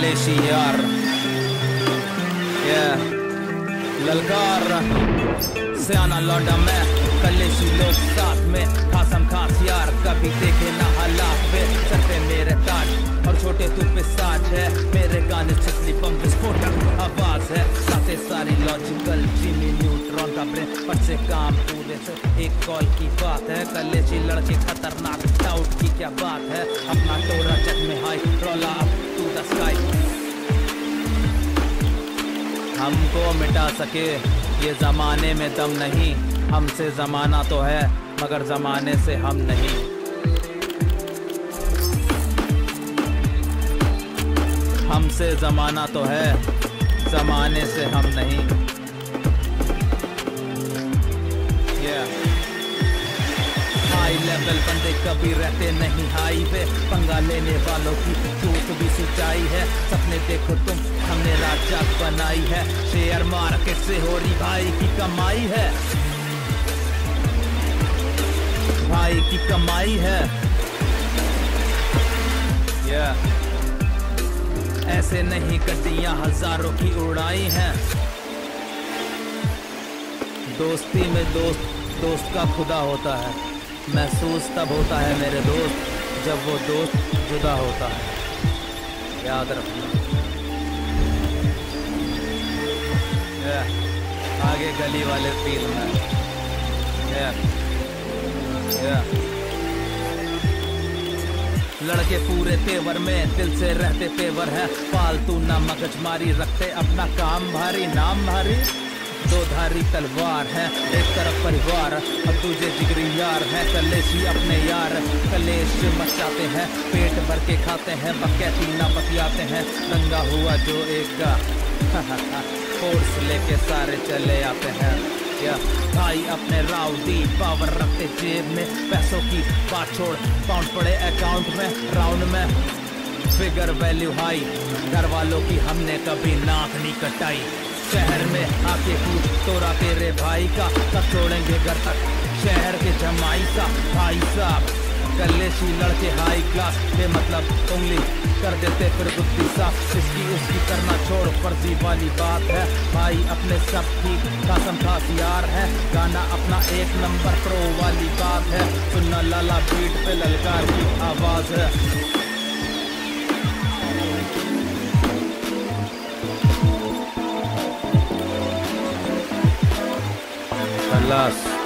कलेशी यार ललकार सियाना लौटा मैं कलेशी लोग साथ में खासम खास यार कभी देखे ना हालात पे सर पे मेरे ताज और छोटे तू पे साज है मेरे गाने छतली बम विस्फोटक आवाज है साथे सारी लॉजिकल जिमी न्यूट्रॉन का ब्रेन पर से काम पूरे से एक कॉल की बात है कलेशी लड़के खतरनाक डाउट की क्या बात है अपना टोरा जग में हाई रोला अप टू द स्काई हमको मिटा सके ये जमाने में दम नहीं हमसे जमाना तो है मगर जमाने से हम नहीं हमसे जमाना तो है जमाने से हम नहीं हाई लेवल बंदे कभी रहते नहीं हाई पे पंगा लेने वालों की झूठ भी सच्चाई है सपने देखो तुम हमने राजा बनाई है शेयर मार्केट से हो रही भाई की कमाई है भाई की कमाई है ऐसे नहीं गड्डियां हजारों की उड़ाई हैं दोस्ती में दोस्त का खुदा होता है महसूस तब होता है मेरे दोस्त जब वो दोस्त जुदा होता है याद रखना आगे गली वाले फील में लड़के पूरे तेवर में दिल से रहते तेवर है फालतू ना मगजमारी रखते अपना काम भारी नाम भारी दो धारी तलवार है एक तरफ परिवार अब तुझे जिगरी यार है कलेशी अपने यार कलेश मचाते हैं पेट भर के खाते हैं बकैती ना बतियाते हैं दंगा हुआ जो एक का फोर्स लेके सारे चले आते हैं भाई अपने राउडी पावर रखते जेब में पैसों की बात छोड़ पाउंड पड़े अकाउंट में राउंड में फिगर वैल्यू हाई घर वालों की हमने कभी नाक नहीं कटाई शहर में आके पूछ तोरा तेरे भाई का कब छोड़ेंगे घर तक शहर के जमाई सा भाई साहब कलेशी लड़के हाई क्लास के मतलब उंगली कर देते फिर बुद्धि साफ इसकी उसकी करना छोड़ फर्जी वाली बात है भाई अपने सब ठीक कसम खास यार है गाना अपना एक नंबर प्रो वाली बात है सुनना लाला बीट पे ललकार की आवाज है खलास